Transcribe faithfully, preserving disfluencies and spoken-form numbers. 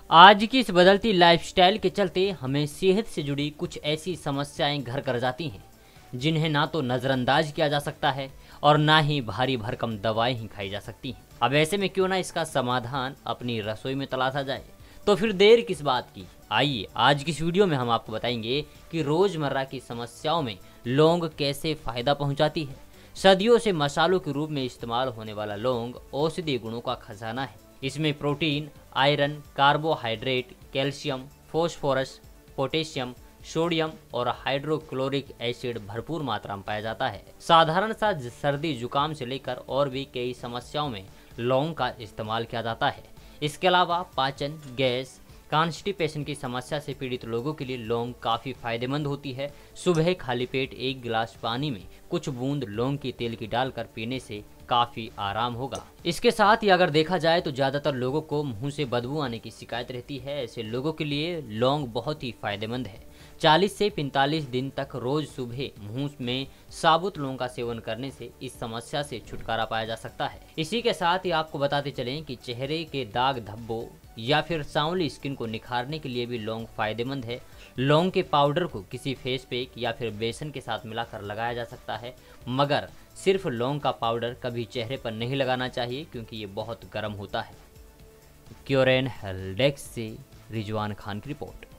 आज की इस बदलती लाइफस्टाइल के चलते हमें सेहत से जुड़ी कुछ ऐसी समस्याएं घर कर जाती हैं जिन्हें ना तो नज़रअंदाज किया जा सकता है और ना ही भारी भरकम दवाएं ही खाई जा सकती हैं। अब ऐसे में क्यों ना इसका समाधान अपनी रसोई में तलाशा जाए, तो फिर देर किस बात की। आइए आज की इस वीडियो में हम आपको बताएंगे कि रोज़मर्रा की समस्याओं में लौंग कैसे फ़ायदा पहुंचाती है। सदियों से मसालों के रूप में इस्तेमाल होने वाला लौंग औषधीय गुणों का खजाना है। इसमें protein, iron, carbohydrate, calcium, phosphorus, potassium, sodium और हाइड्रोक्लोरिक एसिड भरपूर मात्रा में पाया जाता है। साधारण सा सर्दी जुकाम से लेकर और भी कई समस्याओं में लौंग का इस्तेमाल किया जाता है। इसके अलावा पाचन, गैस, कॉन्स्टिपेशन की समस्या से पीड़ित लोगों के लिए लौंग काफ़ी फायदेमंद होती है। सुबह खाली पेट एक गिलास पानी में कुछ बूंद लौंग की तेल की डालकर पीने से काफ़ी आराम होगा। इसके साथ ही अगर देखा जाए तो ज़्यादातर लोगों को मुंह से बदबू आने की शिकायत रहती है। ऐसे लोगों के लिए लौंग बहुत ही फायदेमंद है। चालीस से पैंतालीस दिन तक रोज सुबह मुंह में साबुत लौंग का सेवन करने से इस समस्या से छुटकारा पाया जा सकता है। इसी के साथ ही आपको बताते चलें कि चेहरे के दाग धब्बों या फिर सांवली स्किन को निखारने के लिए भी लौंग फायदेमंद है। लौंग के पाउडर को किसी फेस पैक या फिर बेसन के साथ मिलाकर लगाया जा सकता है, मगर सिर्फ लौंग का पाउडर कभी चेहरे पर नहीं लगाना चाहिए क्योंकि ये बहुत गर्म होता है। क्योरेन हेल्थ डेस्क से रिजवान खान की रिपोर्ट।